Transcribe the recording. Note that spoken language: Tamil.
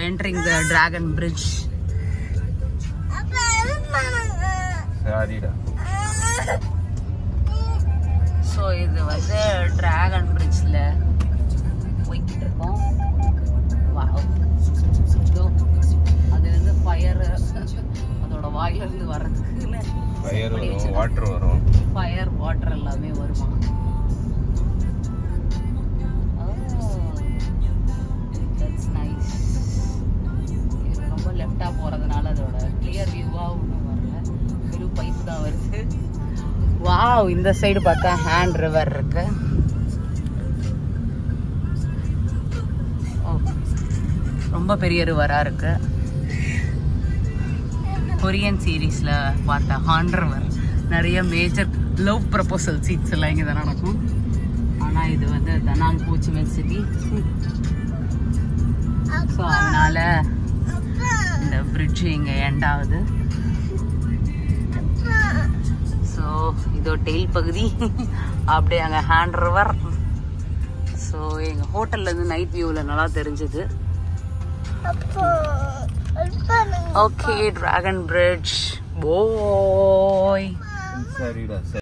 entering the Dragon Bridge. So இது வந்து Dragon Bridgeல போயிட்டு இருக்கோம். வாவ். அது வந்து ஃபயர் அதோட வாயில இருந்து வரதுக்கு ஃபயர் வரும், வாட்டர் வரும். ஃபயர் வாட்டர் எல்லாமே வருமா? That's nice. இது ரொம்ப லெஃப்டா போறதுனால அதோட கிளியர் வியூவா ஒன்றும் வரல. வெறும் பைப் தான் வருது. வாவ், இந்த சைடு பார்த்தா ஹேண்ட் ரிவர் இருக்கு. ரொம்ப பெரிய ரிவரா இருக்கு. கொரியன் சீரீஸ்ல பார்த்த ஹான் ரிவர் நிறைய மேஜர் லவ் ப்ரப்போசல் சீட்ஸ் எல்லாம் இங்கே தான் நடக்கும். ஆனால் இது வந்து தனாங் பூச்சிமென் சிட்டி. ஸோ அதனால இந்த பிரிட்ஜ் இங்கே எண்ட் ஆகுது. ஸோ இதோ டெயில் பகுதி அப்படியே அங்கே ஹேண்ட் ரிவர். ஸோ எங்கள் ஹோட்டல்லேருந்து நைட் வியூவில் நல்லா தெரிஞ்சுது. Okay, Dragon Bridge. Boy.